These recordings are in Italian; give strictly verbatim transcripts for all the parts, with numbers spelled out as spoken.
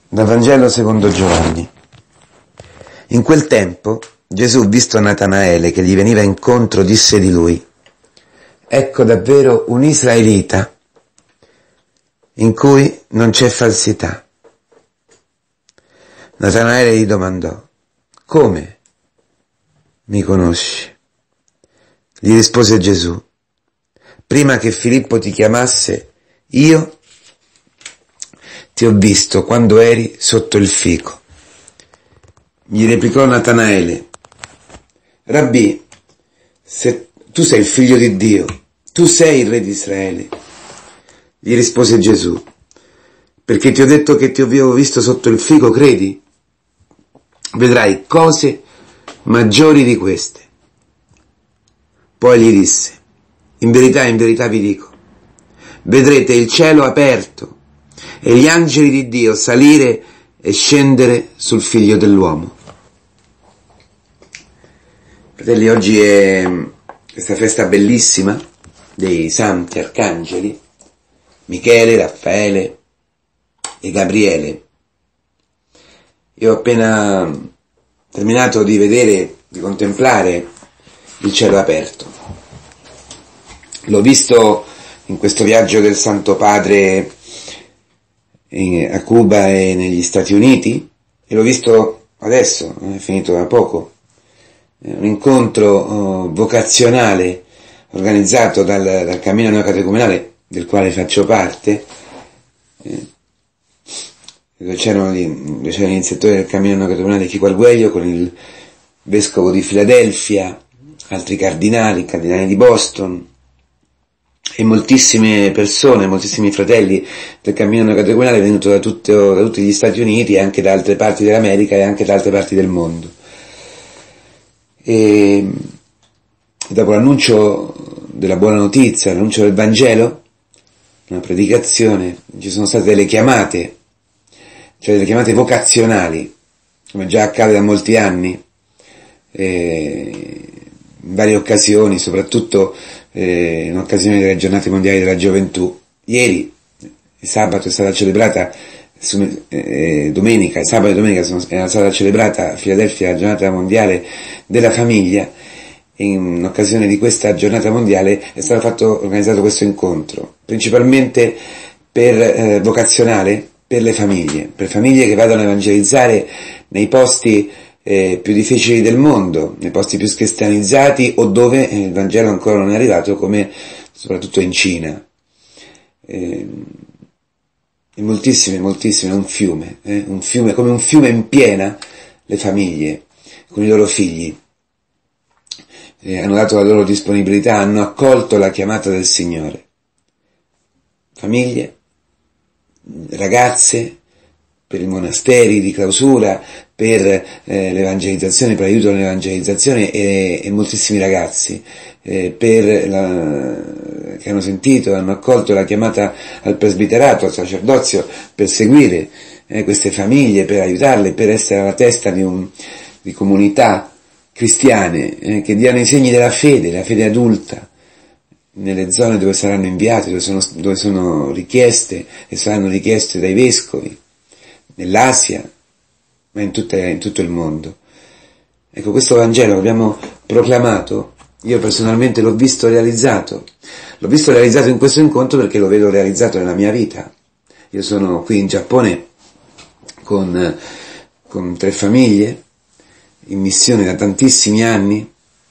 Dal Vangelo secondo Giovanni. In quel tempo Gesù, visto Natanaele che gli veniva incontro, disse di lui: ecco davvero un israelita in cui non c'è falsità. Natanaele gli domandò: come mi conosci? Gli rispose Gesù: prima che Filippo ti chiamasse, io ti ho visto quando eri sotto il fico. Gli replicò Natanaele: Rabbì, se tu sei il figlio di Dio, tu sei il re di Israele. Gli rispose Gesù: perché ti ho detto che ti avevo visto sotto il fico, credi? Vedrai cose maggiori di queste. Poi gli disse: in verità, in verità vi dico, vedrete il cielo aperto e gli angeli di Dio salire e scendere sul figlio dell'uomo. Fratelli, oggi è questa festa bellissima dei santi arcangeli, Michele, Raffaele e Gabriele. Io ho appena terminato di vedere, di contemplare il cielo aperto. L'ho visto in questo viaggio del Santo Padre a Cuba e negli Stati Uniti, e l'ho visto adesso, è finito da poco, un incontro uh, vocazionale organizzato dal, dal Cammino Neocatecumenale, del quale faccio parte, eh, dove c'erano gli, dove c'erano gli iniziatori del Cammino Neocatecumenale Chico Arguello con il vescovo di Filadelfia, altri cardinali, cardinali di Boston, e moltissime persone, moltissimi fratelli del Cammino Neocatecumenale venuto da, tutto, da tutti gli Stati Uniti e anche da altre parti dell'America e anche da altre parti del mondo. E dopo l'annuncio della buona notizia, l'annuncio del Vangelo, una predicazione, ci sono state delle chiamate, cioè delle chiamate vocazionali, come già accade da molti anni, e in varie occasioni, soprattutto eh, in occasione delle giornate mondiali della gioventù. Ieri, sabato, è stata celebrata, eh, domenica, sabato e domenica sono, è stata celebrata a Filadelfia la giornata mondiale della famiglia. In occasione di questa giornata mondiale è stato fatto, organizzato questo incontro, principalmente per eh, vocazionale, per le famiglie, per famiglie che vadano a evangelizzare nei posti Eh, più difficili del mondo, nei posti più cristianizzati o dove il Vangelo ancora non è arrivato, come soprattutto in Cina. Eh, e moltissime, moltissime, un fiume, eh, un fiume, come un fiume in piena, le famiglie, con i loro figli. Eh, hanno dato la loro disponibilità, hanno accolto la chiamata del Signore. Famiglie, ragazze, per i monasteri di clausura, per eh, l'evangelizzazione, per l'aiuto all'evangelizzazione, e, e moltissimi ragazzi eh, per la, che hanno sentito, hanno accolto la chiamata al presbiterato, al sacerdozio, per seguire eh, queste famiglie, per aiutarle, per essere alla testa di, un, di comunità cristiane eh, che diano i segni della fede, la fede adulta, nelle zone dove saranno inviate, dove sono, dove sono richieste e saranno richieste dai vescovi, nell'Asia, ma in, tutte, in tutto il mondo. Ecco, questo Vangelo che abbiamo proclamato, io personalmente l'ho visto realizzato, l'ho visto realizzato in questo incontro perché lo vedo realizzato nella mia vita. Io sono qui in Giappone con, con tre famiglie, in missione da tantissimi anni,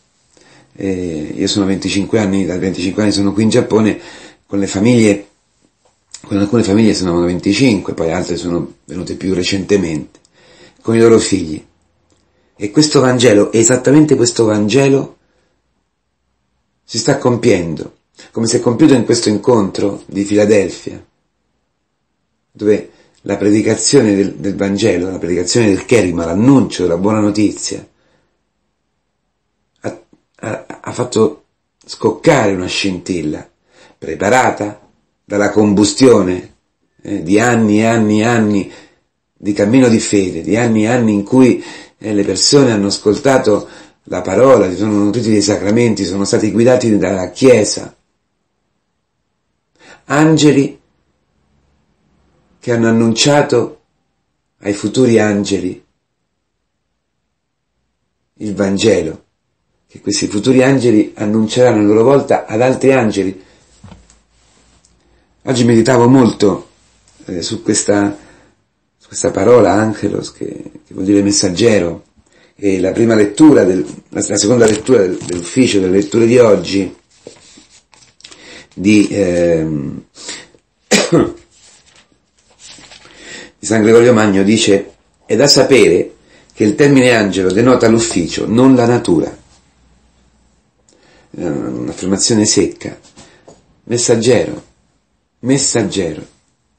e io sono venticinque anni, da venticinque anni sono qui in Giappone, con le famiglie. Con alcune famiglie sono venticinque, poi altre sono venute più recentemente, con i loro figli. E questo Vangelo, esattamente questo Vangelo, si sta compiendo, come si è compiuto in questo incontro di Filadelfia, dove la predicazione del, del Vangelo, la predicazione del Kerigma, l'annuncio della buona notizia, ha, ha, ha fatto scoccare una scintilla, preparata dalla combustione eh, di anni e anni e anni di cammino di fede, di anni e anni in cui eh, le persone hanno ascoltato la parola, si sono nutriti dei sacramenti, sono stati guidati dalla Chiesa. Angeli che hanno annunciato ai futuri angeli il Vangelo, che questi futuri angeli annunceranno a loro volta ad altri angeli. Oggi meditavo molto eh, su questa, su questa parola, angelos, che, che vuol dire messaggero, e la prima lettura, del, la, la seconda lettura del, dell'ufficio delle letture di oggi, di, ehm, di San Gregorio Magno, dice: è da sapere che il termine angelo denota l'ufficio, non la natura. Un'affermazione secca. Messaggero, messaggero.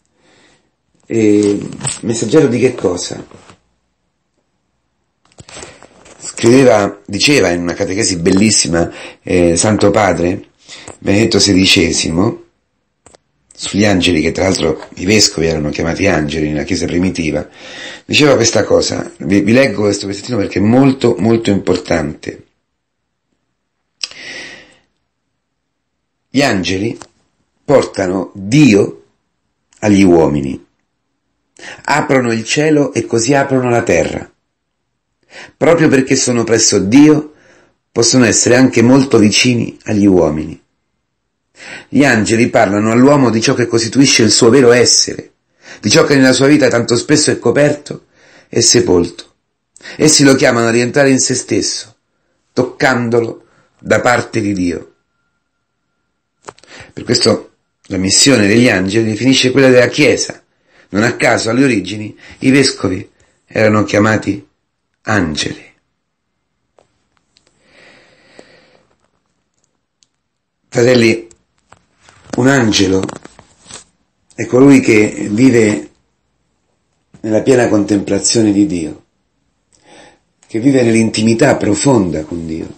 E messaggero di che cosa? Scriveva, diceva in una catechesi bellissima eh, Santo Padre Benedetto sedicesimo, sugli angeli, che tra l'altro i vescovi erano chiamati angeli nella Chiesa primitiva, diceva questa cosa. Vi, vi leggo questo pezzettino perché è molto molto importante. Gli angeli portano Dio agli uomini, aprono il cielo e così aprono la terra. Proprio perché sono presso Dio, possono essere anche molto vicini agli uomini. Gli angeli parlano all'uomo di ciò che costituisce il suo vero essere, di ciò che nella sua vita tanto spesso è coperto e sepolto. Essi lo chiamano a rientrare in se stesso, toccandolo da parte di Dio. Per questo la missione degli angeli definisce quella della Chiesa. Non a caso alle origini i vescovi erano chiamati angeli. Fratelli, un angelo è colui che vive nella piena contemplazione di Dio, che vive nell'intimità profonda con Dio.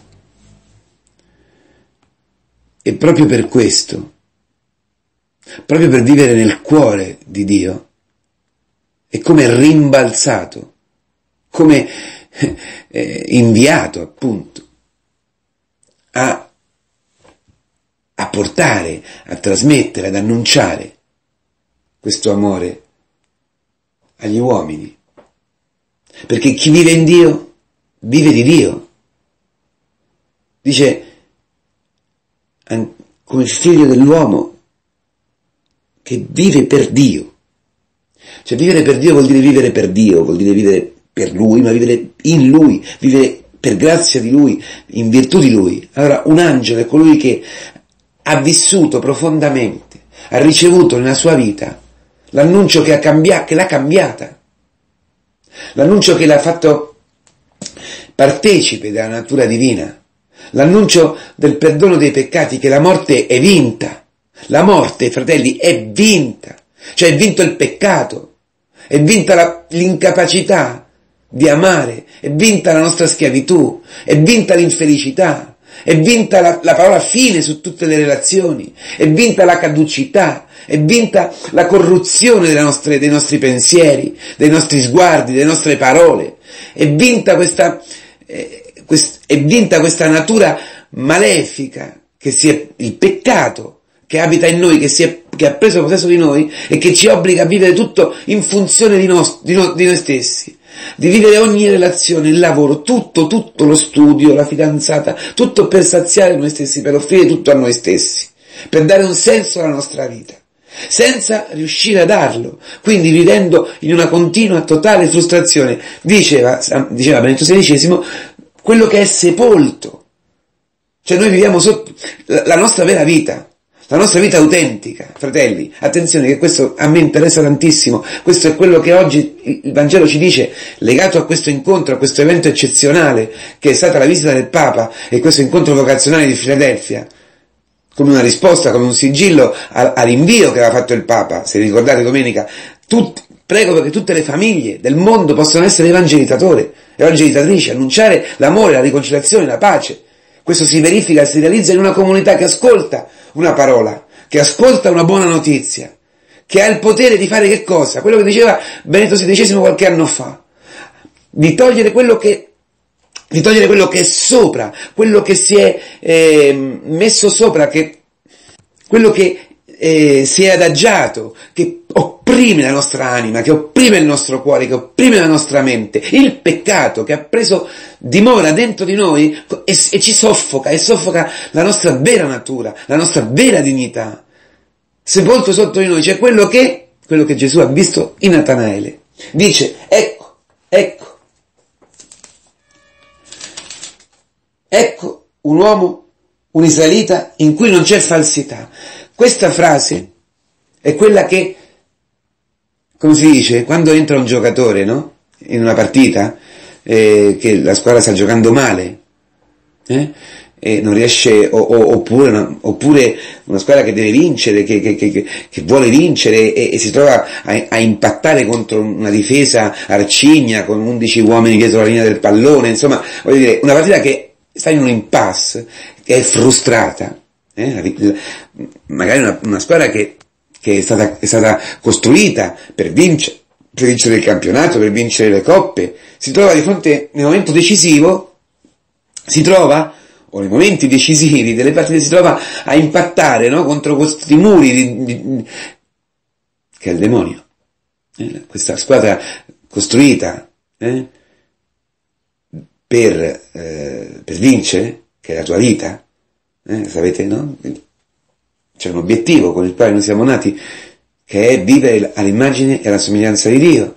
E proprio per questo, proprio per vivere nel cuore di Dio, è come rimbalzato, come eh, inviato appunto a, a portare, a trasmettere, ad annunciare questo amore agli uomini. Perché chi vive in Dio, vive di Dio. Dice, come il figlio dell'uomo che vive per Dio. Cioè vivere per Dio vuol dire vivere per Dio, vuol dire vivere per Lui, ma vivere in Lui, vivere per grazia di Lui, in virtù di Lui. Allora un angelo è colui che ha vissuto profondamente, ha ricevuto nella sua vita l'annuncio che, ha cambiato, che l'ha cambiata, l'annuncio che l'ha fatto partecipe della natura divina, l'annuncio del perdono dei peccati, che la morte è vinta. La morte, fratelli, è vinta. Cioè è vinto il peccato, è vinta la, l'incapacità di amare, è vinta la nostra schiavitù, è vinta l'infelicità, è vinta la, la parola fine su tutte le relazioni, è vinta la caducità, è vinta la corruzione delle nostre, dei nostri pensieri, dei nostri sguardi, delle nostre parole, è vinta questa, eh, quest, è vinta questa natura malefica che si è il peccato che abita in noi, che, si è, che ha preso possesso di noi e che ci obbliga a vivere tutto in funzione di, nos, di, no, di noi stessi, di vivere ogni relazione, il lavoro, tutto, tutto lo studio, la fidanzata, tutto per saziare noi stessi, per offrire tutto a noi stessi, per dare un senso alla nostra vita, senza riuscire a darlo, quindi vivendo in una continua, totale frustrazione. Diceva, diceva Benedetto sedicesimo, quello che è sepolto, cioè noi viviamo sotto la, la nostra vera vita, la nostra vita autentica, fratelli. Attenzione che questo a me interessa tantissimo, questo è quello che oggi il Vangelo ci dice, legato a questo incontro, a questo evento eccezionale che è stata la visita del Papa e questo incontro vocazionale di Filadelfia, come una risposta, come un sigillo all'invio che aveva fatto il Papa. Se ricordate domenica, tutti, prego perché tutte le famiglie del mondo possano essere evangelizzatori, evangelizzatrici, annunciare l'amore, la riconciliazione, la pace. Questo si verifica, si realizza in una comunità che ascolta una parola, che ascolta una buona notizia, che ha il potere di fare che cosa? Quello che diceva Benedetto sedicesimo qualche anno fa, di togliere quello che, di togliere quello che è sopra, quello che si è eh, messo sopra, che, quello che eh, si è adagiato, che opprime la nostra anima, che opprime il nostro cuore, che opprime la nostra mente, il peccato che ha preso dimora dentro di noi e, e ci soffoca, e soffoca la nostra vera natura, la nostra vera dignità. Sepolto sotto di noi c'è quello che, quello che Gesù ha visto in Natanaele. Dice, ecco, ecco, ecco un uomo, un israelita in cui non c'è falsità. Questa frase è quella che, come si dice, quando entra un giocatore, no? In una partita, eh, che la squadra sta giocando male, eh? E non riesce, o, o, oppure, una, oppure una squadra che deve vincere, che, che, che, che vuole vincere e, e si trova a, a impattare contro una difesa arcigna con undici uomini dietro la linea del pallone, insomma, voglio dire, una partita che sta in un impasse, che è frustrata, eh? Magari una, una squadra che, che è stata, è stata costruita per vincere, per vincere il campionato, per vincere le coppe, si trova di fronte, nel momento decisivo, si trova, o nei momenti decisivi delle partite, si trova a impattare, no? Contro questi muri di, di, che è il demonio. Eh? Questa squadra costruita eh? per, eh, per vincere, che è la tua vita, eh? Sapete, no? C'è un obiettivo con il quale noi siamo nati, che è vivere all'immagine e alla somiglianza di Dio.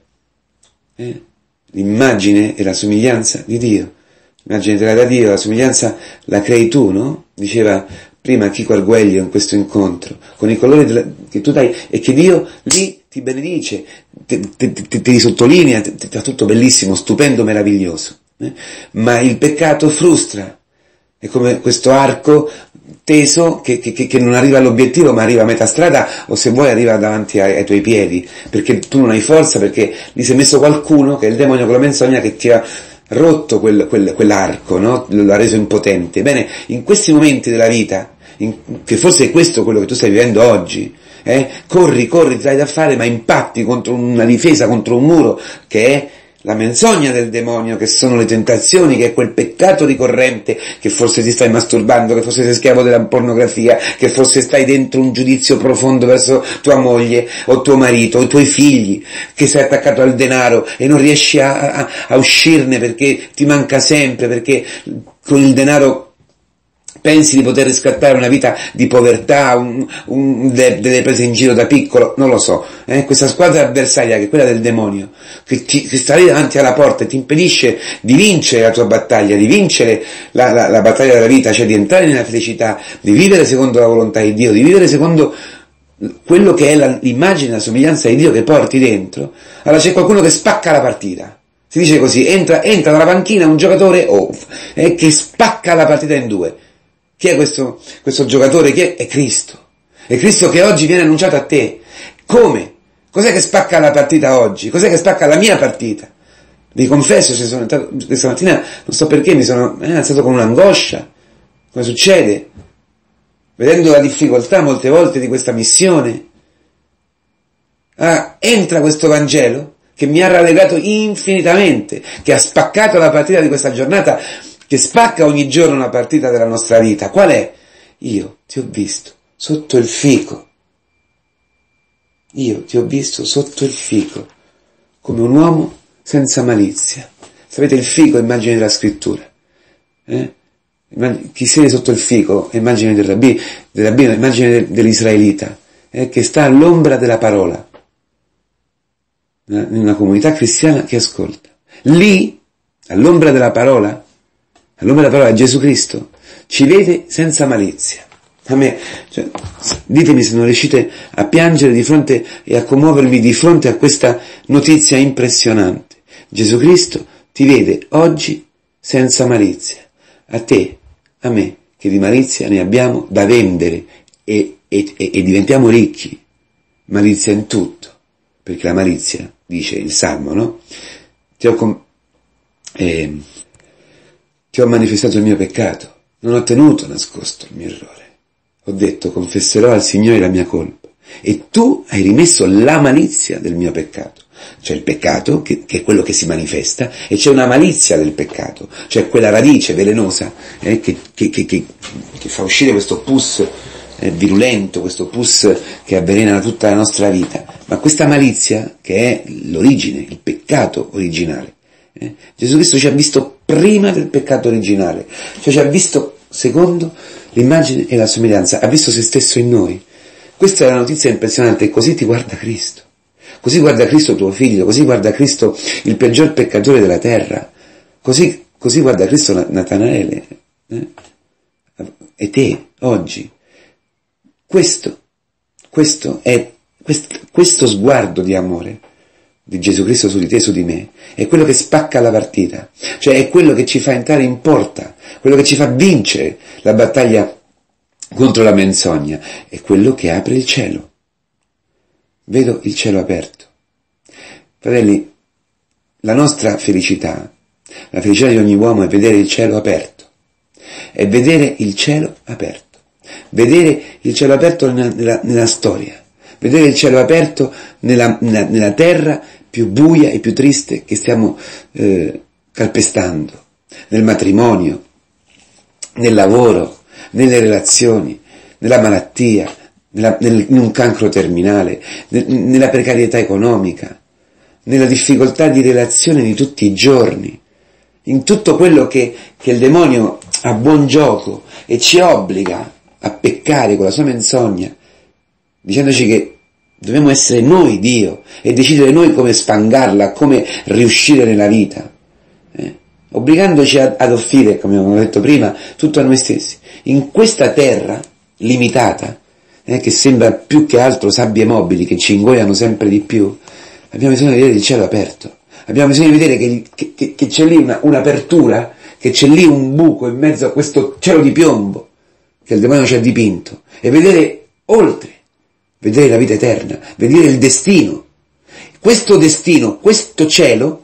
Eh? L'immagine e la somiglianza di Dio. L'immagine te la dà Dio, la somiglianza la crei tu, no? Diceva prima Chico Arguello in questo incontro, con i colori della, che tu dai, e che Dio lì ti benedice, ti, ti, ti, ti sottolinea, ti, ti fa tutto bellissimo, stupendo, meraviglioso. Eh? Ma il peccato frustra, è come questo arco teso che, che, che non arriva all'obiettivo, ma arriva a metà strada, o se vuoi arriva davanti ai, ai tuoi piedi, perché tu non hai forza, perché lì si è messo qualcuno, che è il demonio con la menzogna, che ti ha rotto quel, quel, quell'arco, no? L'ha reso impotente. Bene, in questi momenti della vita, in, che forse è questo quello che tu stai vivendo oggi, eh? corri, corri, ti dai da fare, ma impatti contro una difesa, contro un muro, che è la menzogna del demonio, che sono le tentazioni, che è quel peccato ricorrente, che forse ti stai masturbando, che forse sei schiavo della pornografia, che forse stai dentro un giudizio profondo verso tua moglie o tuo marito o i tuoi figli, che sei attaccato al denaro e non riesci a, a, a uscirne perché ti manca sempre, perché con il denaro pensi di poter riscattare una vita di povertà, un, un, delle prese in giro da piccolo, non lo so, eh? Questa squadra avversaria, che è quella del demonio, che, ti, che sta lì davanti alla porta e ti impedisce di vincere la tua battaglia, di vincere la, la, la battaglia della vita, cioè di entrare nella felicità, di vivere secondo la volontà di Dio, di vivere secondo quello che è la, l'immagine, la somiglianza di Dio che porti dentro. Allora c'è qualcuno che spacca la partita. Si dice così, entra, entra dalla panchina un giocatore oh, eh, che spacca la partita in due. Chi è questo, questo giocatore? Chi è? È Cristo. È Cristo che oggi viene annunciato a te. Come? Cos'è che spacca la partita oggi? Cos'è che spacca la mia partita? Vi confesso, se sono entrato, questa mattina, non so perché, mi sono eh, alzato con un'angoscia. Come succede? Vedendo la difficoltà molte volte di questa missione. Ah, entra questo Vangelo che mi ha rallegrato infinitamente, che ha spaccato la partita di questa giornata, che spacca ogni giorno una partita della nostra vita. Qual è? Io ti ho visto sotto il fico. Io ti ho visto sotto il fico, come un uomo senza malizia. Sapete, il fico è immagine della scrittura. Eh? Chi siede sotto il fico è immagine del rabbino, del rabbino, immagine dell'israelita, eh? Che sta all'ombra della parola. In una comunità cristiana che ascolta. Lì, all'ombra della parola, all'ombra della parola, Gesù Cristo ci vede senza malizia. A me, cioè, ditemi se non riuscite a piangere di fronte e a commuovervi di fronte a questa notizia impressionante. Gesù Cristo ti vede oggi senza malizia. A te, a me, che di malizia ne abbiamo da vendere e, e, e, e diventiamo ricchi. Malizia in tutto, perché la malizia, dice il Salmo, no? Ti ho com- eh, Ti ho manifestato il mio peccato, non ho tenuto nascosto il mio errore. Ho detto, confesserò al Signore la mia colpa. E tu hai rimesso la malizia del mio peccato. C'è il peccato, che, che è quello che si manifesta, e c'è una malizia del peccato, cioè quella radice velenosa eh, che, che, che, che, che fa uscire questo pus eh, virulento, questo pus che avvelena tutta la nostra vita, ma questa malizia che è l'origine, il peccato originale. Eh? Gesù Cristo ci ha visto prima del peccato originale, cioè ci ha visto secondo l'immagine e la somiglianza, ha visto se stesso in noi. Questa è la notizia impressionante, e così ti guarda Cristo, così guarda Cristo tuo figlio, così guarda Cristo il peggior peccatore della terra, così, così guarda Cristo Natanaele, eh? E te, oggi. Questo, questo è, questo, questo sguardo di amore di Gesù Cristo su di te, su di me, è quello che spacca la partita, cioè è quello che ci fa entrare in porta, quello che ci fa vincere la battaglia contro la menzogna, è quello che apre il cielo. Vedo il cielo aperto. Fratelli, la nostra felicità, la felicità di ogni uomo è vedere il cielo aperto, è vedere il cielo aperto, vedere il cielo aperto nella, nella, nella storia, vedere il cielo aperto nella, nella, nella terra più buia e più triste che stiamo eh, calpestando, nel matrimonio, nel lavoro, nelle relazioni, nella malattia, nella, nel, in un cancro terminale, nel, nella precarietà economica, nella difficoltà di relazione di tutti i giorni, in tutto quello che, che il demonio ha buon gioco e ci obbliga a peccare con la sua menzogna, dicendoci che dobbiamo essere noi Dio e decidere noi come sfangarla, come riuscire nella vita, eh? obbligandoci ad, ad offrire, come abbiamo detto prima, tutto a noi stessi. In questa terra limitata, eh, che sembra più che altro sabbie mobili che ci ingoiano sempre di più, abbiamo bisogno di vedere il cielo aperto, abbiamo bisogno di vedere che, che, che, che c'è lì una, un'apertura, che c'è lì un buco in mezzo a questo cielo di piombo che il demonio ci ha dipinto, e vedere oltre, vedere la vita eterna, vedere il destino. Questo destino, questo cielo,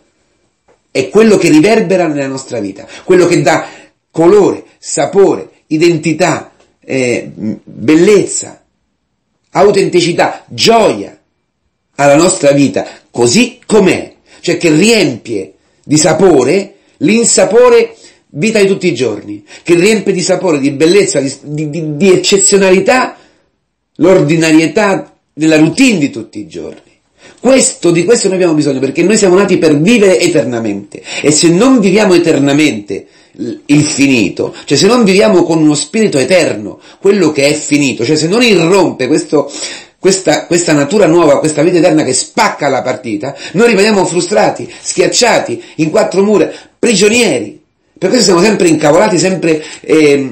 è quello che riverbera nella nostra vita, quello che dà colore, sapore, identità, eh, bellezza, autenticità, gioia alla nostra vita, così com'è, cioè che riempie di sapore l'insapore vita di tutti i giorni, che riempie di sapore, di bellezza, di, di, di eccezionalità l'ordinarietà della routine di tutti i giorni. Questo, di questo noi abbiamo bisogno, perché noi siamo nati per vivere eternamente, e se non viviamo eternamente il finito, cioè se non viviamo con uno spirito eterno quello che è finito, cioè se non irrompe questo, questa, questa natura nuova, questa vita eterna che spacca la partita, noi rimaniamo frustrati, schiacciati in quattro mura, prigionieri. Per questo siamo sempre incavolati, sempre eh,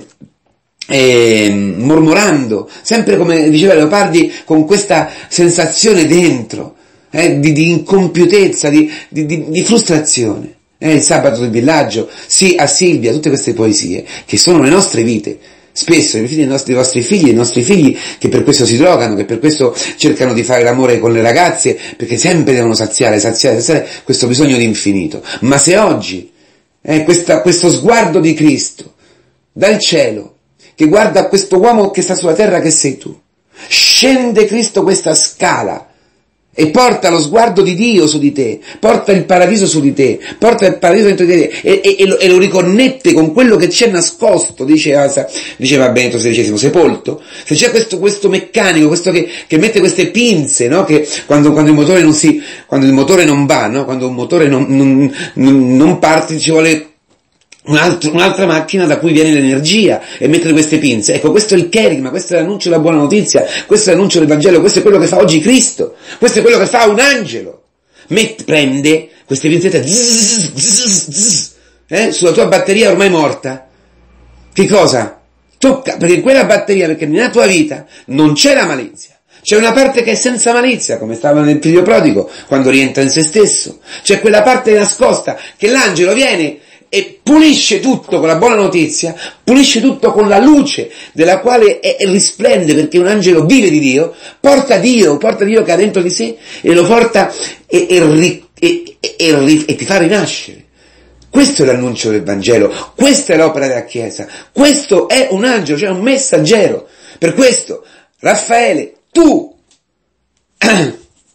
eh, mormorando, sempre, come diceva Leopardi, con questa sensazione dentro eh, di, di incompiutezza, di, di, di, di frustrazione. Eh, il sabato del villaggio, sì a Silvia, tutte queste poesie che sono le nostre vite. Spesso i figli dei nostri, dei vostri figli, dei nostri figli che per questo si drogano, che per questo cercano di fare l'amore con le ragazze, perché sempre devono saziare, saziare, saziare questo bisogno di infinito. Ma se oggi eh, questa, questo sguardo di Cristo dal cielo, che guarda questo uomo che sta sulla terra, che sei tu, scende Cristo questa scala e porta lo sguardo di Dio su di te, porta il paradiso su di te, porta il paradiso dentro di te e, e, e, lo, e lo riconnette con quello che c'è nascosto, diceva, diceva Benedetto sedicesimo, sepolto. Se c'è questo, questo meccanico, questo che, che mette queste pinze, no? Che quando, quando il motore non si, quando il motore non va, no? Quando un motore non, non, non, non parte, ci vuole Un altro, un'altra macchina da cui viene l'energia, e mettere queste pinze. Ecco, questo è il kerigma, questo è l'annuncio della buona notizia, questo è l'annuncio del Vangelo, questo è quello che fa oggi Cristo, questo è quello che fa un angelo. Met, prende queste pinzette zzz, zzz, zzz, eh, sulla tua batteria ormai morta. Che cosa? Tocca, perché in quella batteria, perché nella tua vita non c'è la malizia, c'è una parte che è senza malizia, come stava nel figlio prodigo, quando rientra in se stesso. C'è quella parte nascosta che l'angelo viene e pulisce tutto con la buona notizia, pulisce tutto con la luce della quale è, è risplende, perché un angelo vive di Dio, porta Dio, porta Dio che ha dentro di sé e lo porta e, e, e, e, e, e ti fa rinascere. Questo è l'annuncio del Vangelo, questa è l'opera della Chiesa, questo è un angelo, cioè un messaggero. Per questo, Raffaele, tu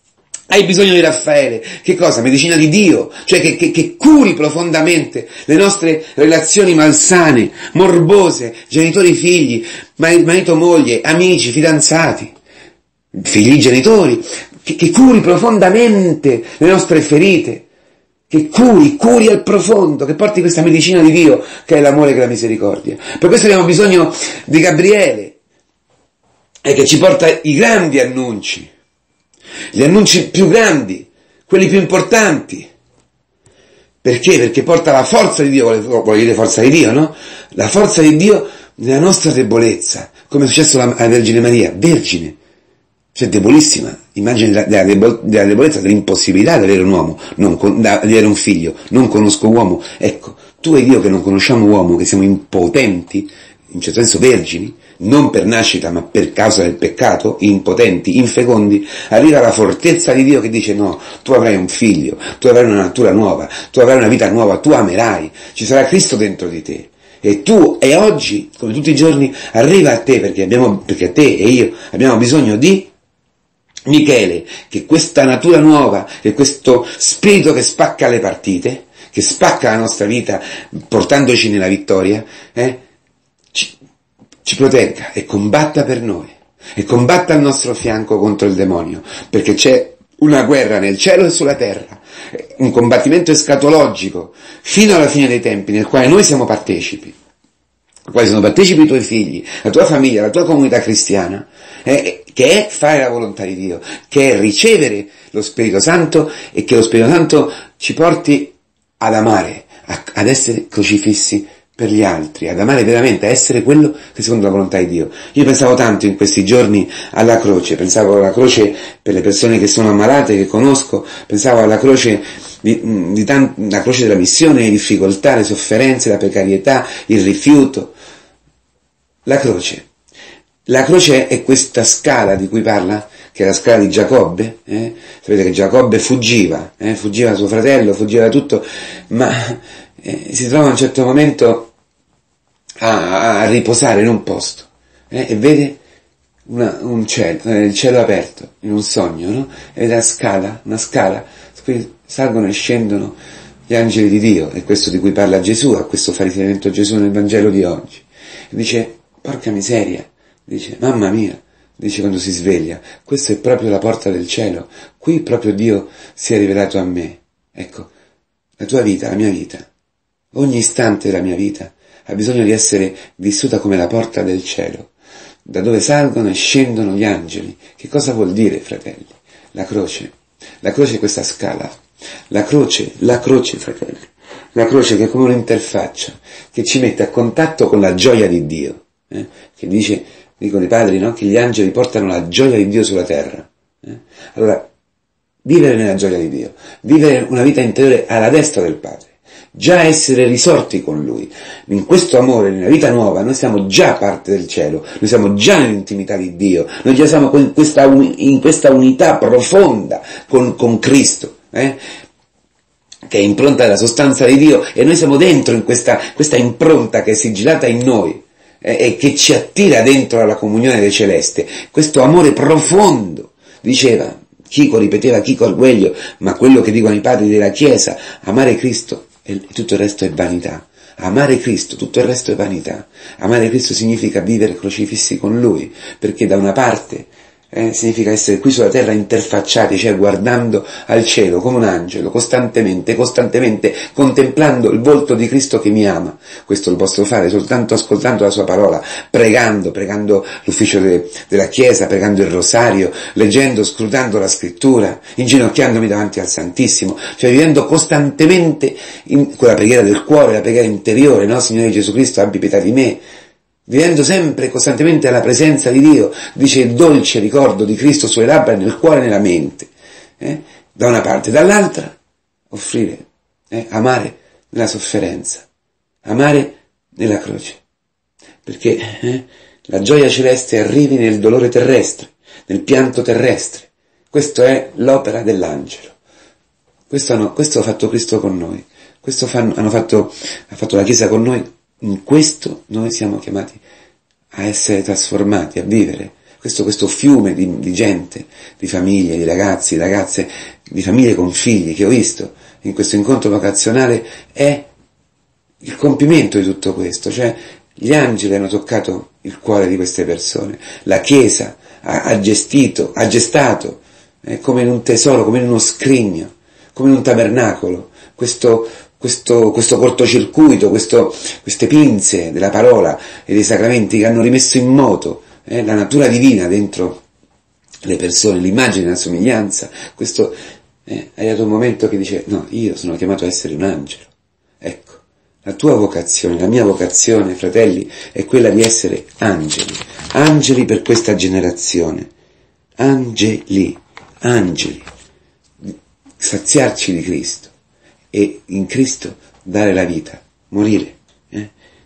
Hai bisogno di Raffaele, che cosa? Medicina di Dio, cioè che, che, che curi profondamente le nostre relazioni malsane, morbose, genitori figli, marito moglie, amici, fidanzati, figli genitori, che, che curi profondamente le nostre ferite, che curi, curi al profondo, che porti questa medicina di Dio, che è l'amore e la misericordia. Per questo abbiamo bisogno di Gabriele, e che ci porta i grandi annunci, gli annunci più grandi, quelli più importanti. Perché? Perché porta la forza di Dio, vuole dire forza di Dio, no? La forza di Dio nella nostra debolezza, come è successo alla Vergine Maria, vergine, cioè debolissima, immagine della, debol- della debolezza, dell'impossibilità di avere un uomo, non con- di avere un figlio, non conosco uomo. Ecco, tu e io che non conosciamo uomo, che siamo impotenti, in certo senso vergini, non per nascita ma per causa del peccato, impotenti, infecondi, arriva la fortezza di Dio che dice no, tu avrai un figlio, tu avrai una natura nuova, tu avrai una vita nuova, tu amerai, ci sarà Cristo dentro di te. E tu, e oggi, come tutti i giorni, arriva a te, perché abbiamo, perché te e io abbiamo bisogno di Michele, che questa natura nuova, che questo spirito che spacca le partite, che spacca la nostra vita, portandoci nella vittoria, eh, ci, ci protegga e combatta per noi, e combatta al nostro fianco contro il demonio, perché c'è una guerra nel cielo e sulla terra, un combattimento escatologico, fino alla fine dei tempi, nel quale noi siamo partecipi, nel quale sono partecipi i tuoi figli, la tua famiglia, la tua comunità cristiana, eh, che è fare la volontà di Dio, che è ricevere lo Spirito Santo, e che lo Spirito Santo ci porti ad amare, a, ad essere crocifissi per gli altri, ad amare veramente, a essere quello che secondo la volontà di Dio. Io pensavo tanto in questi giorni alla croce, pensavo alla croce per le persone che sono ammalate, che conosco, pensavo alla croce di, di tant- la croce della missione, le difficoltà, le sofferenze, la precarietà, il rifiuto. La croce. La croce è questa scala di cui parla, che è la scala di Giacobbe, eh? Sapete che Giacobbe fuggiva, eh? fuggiva da suo fratello, fuggiva da tutto, ma eh, si trova a un certo momento a, a riposare in un posto, eh? e vede una, un cielo, eh, il cielo aperto, in un sogno, no? E la scala, una scala, su cui salgono e scendono gli angeli di Dio, è questo di cui parla Gesù, a questo fa riferimento Gesù nel Vangelo di oggi. E dice, porca miseria, dice, mamma mia, dice quando si sveglia, questa è proprio la porta del cielo, qui proprio Dio si è rivelato a me. Ecco, la tua vita, la mia vita, ogni istante della mia vita ha bisogno di essere vissuta come la porta del cielo, da dove salgono e scendono gli angeli. Che cosa vuol dire, fratelli? La croce. La croce è questa scala. La croce, la croce, fratelli. La croce che è come un'interfaccia, che ci mette a contatto con la gioia di Dio. Eh? Che dice, dicono i padri, no? Che gli angeli portano la gioia di Dio sulla terra. Eh? Allora, vivere nella gioia di Dio, vivere una vita interiore alla destra del Padre, già essere risorti con Lui, in questo amore, nella vita nuova, noi siamo già parte del cielo, noi siamo già nell'intimità di Dio, noi già siamo in questa, in questa unità profonda con, con Cristo, eh? che è impronta della sostanza di Dio, e noi siamo dentro in questa, questa impronta che è sigillata in noi, eh, e che ci attira dentro alla comunione del celeste, questo amore profondo, diceva Chico, ripeteva Chico Arguello, ma quello che dicono i padri della Chiesa, amare Cristo e tutto il resto è vanità. Amare Cristo, tutto il resto è vanità. Amare Cristo significa vivere crocifissi con Lui, perché da una parte eh, significa essere qui sulla terra interfacciati, cioè guardando al cielo come un angelo, costantemente, costantemente contemplando il volto di Cristo che mi ama. Questo lo posso fare soltanto ascoltando la sua parola, pregando, pregando l'ufficio de, della Chiesa, pregando il rosario, leggendo, scrutando la scrittura, inginocchiandomi davanti al Santissimo, cioè vivendo costantemente in quella preghiera del cuore, la preghiera interiore, no? Signore Gesù Cristo, abbi pietà di me, vivendo sempre costantemente alla presenza di Dio, dice il dolce ricordo di Cristo sulle labbra, nel cuore e nella mente, eh? da una parte, dall'altra offrire, eh? amare nella sofferenza, amare nella croce, perché eh? la gioia celeste arrivi nel dolore terrestre, nel pianto terrestre. Questa è l'opera dell'angelo, questo, hanno, questo ha fatto Cristo con noi, questo fanno, hanno fatto, ha fatto la Chiesa con noi. In questo noi siamo chiamati a essere trasformati, a vivere, questo, questo fiume di, di gente, di famiglie, di ragazzi, di ragazze, di famiglie con figli che ho visto in questo incontro vocazionale è il compimento di tutto questo, cioè gli angeli hanno toccato il cuore di queste persone, la Chiesa ha, ha gestito, ha gestato, eh, come in un tesoro, come in uno scrigno, come in un tabernacolo, questo, questo, questo cortocircuito, questo, queste pinze della parola e dei sacramenti che hanno rimesso in moto eh, la natura divina dentro le persone, l'immagine e la somiglianza. Questo eh, è arrivato un momento che dice: no, io sono chiamato a essere un angelo. Ecco, la tua vocazione, la mia vocazione, fratelli, è quella di essere angeli, angeli per questa generazione, angeli, angeli, saziarci di Cristo e in Cristo dare la vita, morire, eh?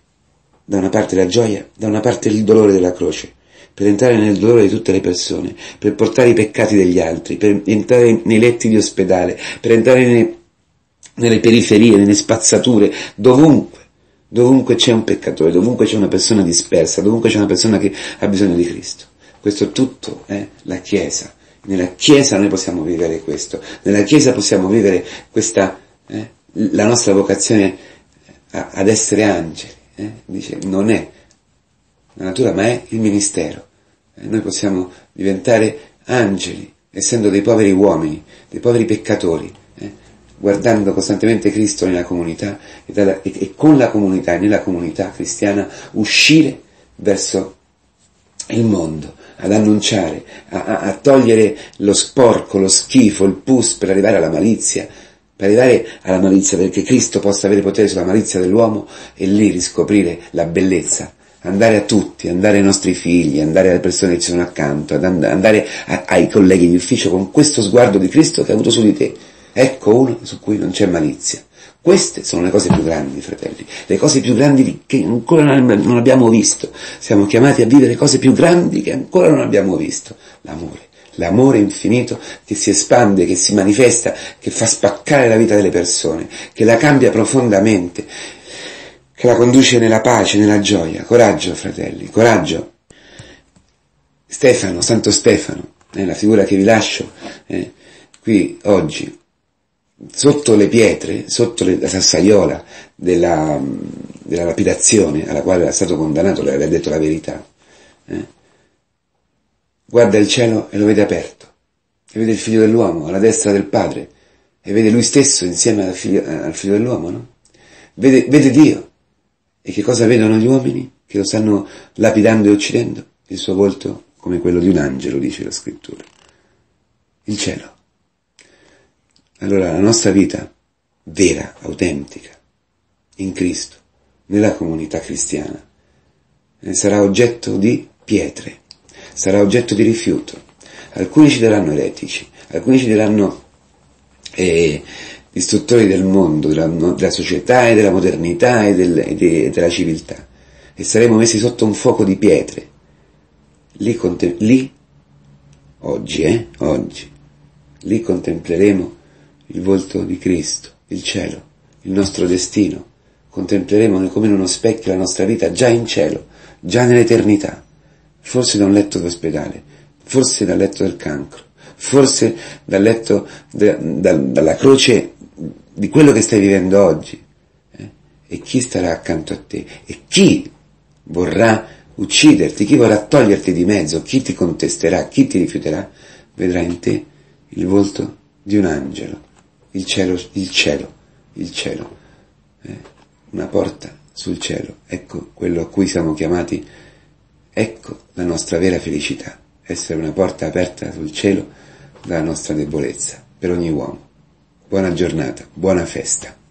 Da una parte la gioia, da una parte il dolore della croce, per entrare nel dolore di tutte le persone, per portare i peccati degli altri, per entrare nei letti di ospedale, per entrare nei, nelle periferie, nelle spazzature, dovunque, dovunque c'è un peccatore, dovunque c'è una persona dispersa, dovunque c'è una persona che ha bisogno di Cristo. Questo tutto è la Chiesa. Nella Chiesa noi possiamo vivere questo, nella Chiesa possiamo vivere questa, eh, la nostra vocazione a, ad essere angeli, eh? Dice, non è la natura ma è il ministero. Eh, noi possiamo diventare angeli, essendo dei poveri uomini, dei poveri peccatori, eh? guardando costantemente Cristo nella comunità e, dalla, e, e con la comunità e nella comunità cristiana uscire verso il mondo, ad annunciare, a, a, a togliere lo sporco, lo schifo, il pus per arrivare alla malizia, per arrivare alla malizia, perché Cristo possa avere potere sulla malizia dell'uomo e lì riscoprire la bellezza, andare a tutti, andare ai nostri figli, andare alle persone che ci sono accanto, ad and- andare a, ai colleghi di ufficio con questo sguardo di Cristo che ha avuto su di te. Ecco uno su cui non c'è malizia. Queste sono le cose più grandi, fratelli, le cose più grandi che ancora non abbiamo visto. Siamo chiamati a vivere cose più grandi che ancora non abbiamo visto. L'amore, l'amore infinito che si espande, che si manifesta, che fa spaccare la vita delle persone, che la cambia profondamente, che la conduce nella pace, nella gioia. Coraggio, fratelli, coraggio. Stefano, Santo Stefano, è la figura che vi lascio eh, qui oggi. Sotto le pietre, sotto le, la sassaiola della, della lapidazione alla quale era stato condannato, le aveva detto la verità, eh? Guarda il cielo e lo vede aperto, e vede il figlio dell'uomo alla destra del Padre, e vede lui stesso insieme al figlio, al figlio dell'uomo, no? Vede, vede Dio. E che cosa vedono gli uomini che lo stanno lapidando e uccidendo? Il suo volto come quello di un angelo, dice la scrittura. Il cielo. Allora la nostra vita vera, autentica, in Cristo, nella comunità cristiana, sarà oggetto di pietre, sarà oggetto di rifiuto. Alcuni ci daranno eretici, alcuni ci daranno eh, distruttori del mondo, della, della società e della modernità e, del, e, de, e della civiltà, e saremo messi sotto un fuoco di pietre. Lì, contem- lì oggi, eh, oggi, lì contempleremo il volto di Cristo, il cielo, il nostro destino. Contempleremo come in uno specchio la nostra vita già in cielo, già nell'eternità, forse da un letto d'ospedale, forse dal letto del cancro, forse dal letto de, da, dalla croce di quello che stai vivendo oggi. Eh? E chi starà accanto a te? E chi vorrà ucciderti? Chi vorrà toglierti di mezzo? Chi ti contesterà? Chi ti rifiuterà? Vedrà in te il volto di un angelo. Il cielo, il cielo, il cielo, eh, una porta sul cielo, ecco quello a cui siamo chiamati, ecco la nostra vera felicità, essere una porta aperta sul cielo dalla nostra debolezza, per ogni uomo. Buona giornata, buona festa.